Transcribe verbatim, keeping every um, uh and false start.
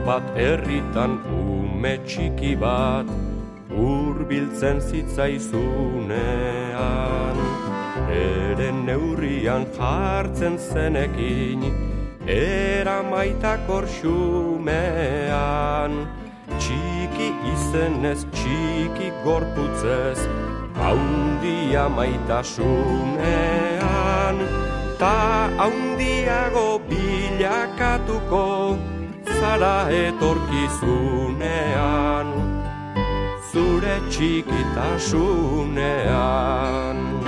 bat herritan ume txiki bat hurbiltzen zitzaizunean. Ere neurrian jartzen zenekin eramaitakor xumean. Txiki izenez, txiki gorputzez, haundia maitasunean. Ta haundiago bilakatuko zara etorkizunean, zure txikitasunean.